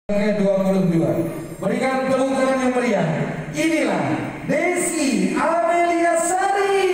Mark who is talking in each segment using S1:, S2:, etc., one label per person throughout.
S1: 22. Berikan tepuk tangan yang meriah. Inilah Desi Amelia Sari.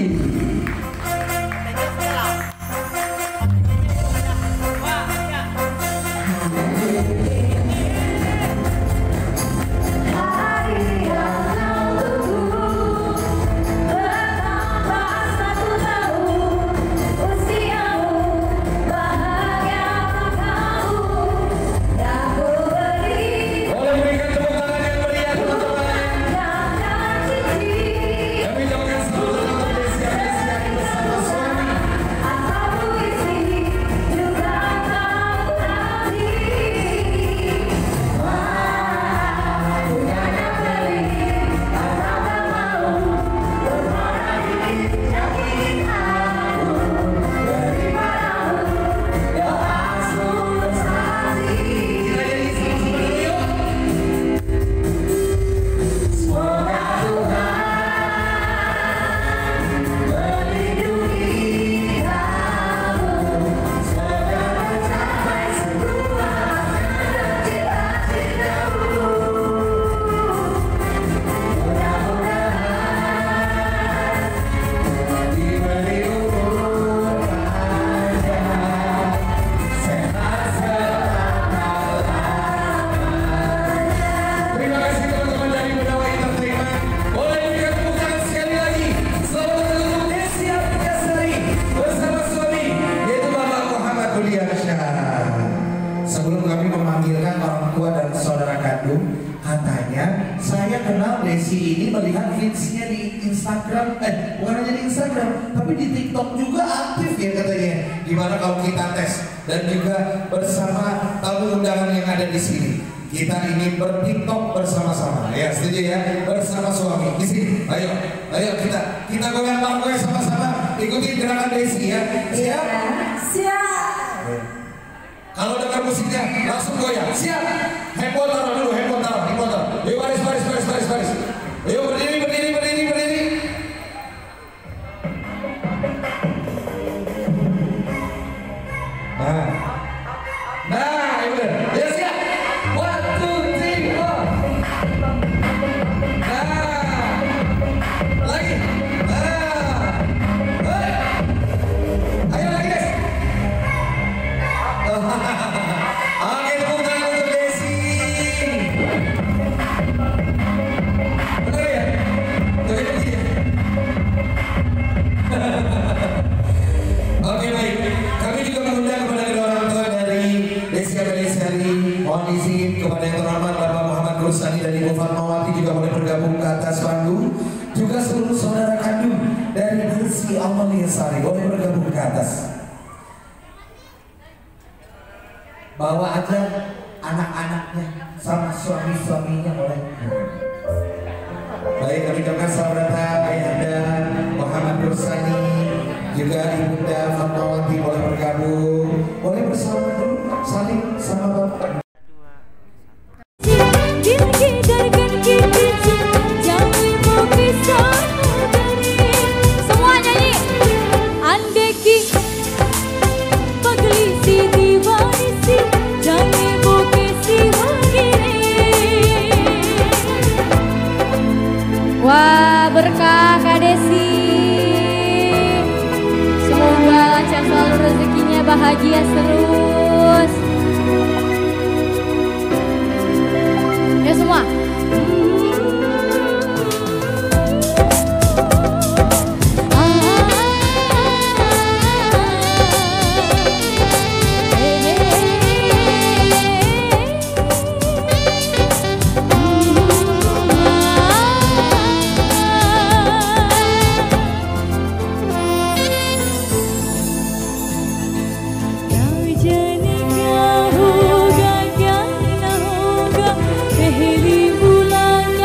S1: Sebelum kami memanggilkan orang tua dan saudara kandung, katanya saya kenal Desi ini melihat feeds-nya di Instagram, bukan hanya di Instagram, tapi di TikTok juga aktif ya katanya. Gimana kalau kita tes dan juga bersama tamu undangan yang ada di sini, kita ingin ber-TikTok bersama-sama, ya setuju ya? Bersama suami di sini. Ayo kita goyang bangku sama-sama, ikuti gerakan Desi ya. Siap?
S2: Siap.
S1: Kalau dengar musiknya langsung goyang. Siap? Handphone taruh dulu, handphone taruh. Yuk baris. Yuk berdiri. Nah, ini bener. Ya siap. 1, 2, 3, 4. Nah, lagi. Ayo lagi guys. Oke, tepuk tangan untuk Desi. Benar ya? Begini ya? Oke baik, kami juga mengundang kepada kedua orang tua dari Desi Amelia Sari. Mohon izin kepada yang terhormat Bapak Muhammad Rusani dan Ibu Fatmawati juga boleh bergabung ke atas panggung. Juga seluruh saudara kandung dari Desi Amelia Sari boleh bergabung ke atas. Bawa aja anak-anaknya sama suami-suaminya boleh. Baik, kami ucapkan selamat datang Ayahanda Muhammad Rusani, juga Ibunda Fatmawati boleh bergabung, boleh bersama dulu, saling sama Bapak.
S2: Semua nyanyi. Andeki paglisi diwanisi jangan bukisi magiri. Wah, berkah Kak Desi. Semoga lancar selalu rezekinya, bahagia terus. Ya semua. Pehli bulan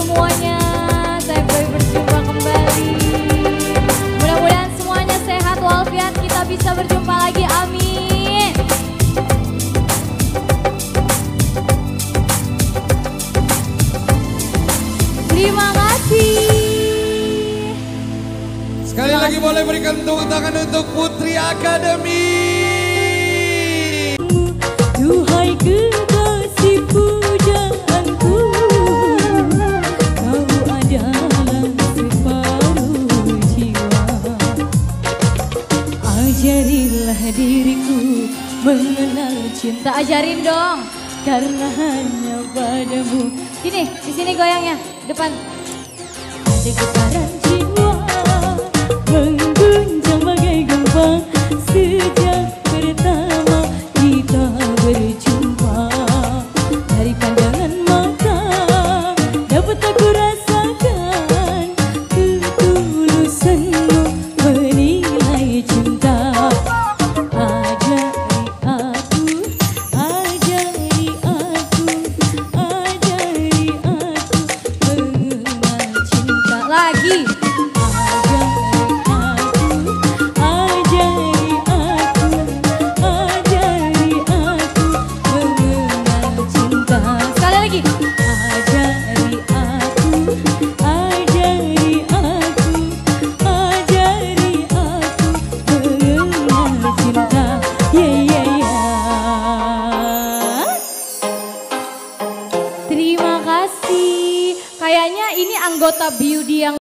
S2: semuanya. Sampai berjumpa kembali. Mudah-mudahan semuanya sehat walafiat. Kita bisa berjumpa lagi. Amin. Terima kasih.
S3: Sekali lagi boleh berikan tepuk tangan untuk Putri Akademi.
S2: Duhai kekasih pujaanku, kau adalah separuh jiwa. Ajarilah diriku mengenal cinta. Ajarin dong, karena hanya padamu. Gini, di sini goyangnya, depan. Ada getaran jiwa mengguncang bagai gempa sejak pertama kita berjumpa. Dari pandangan mata dapat aku rasakan ketulusanmu menilai cinta. Ajari aku, ajari aku, ajari aku mengenal cinta. Lagi. Terima kasih. Kayaknya ini anggota Beauty yang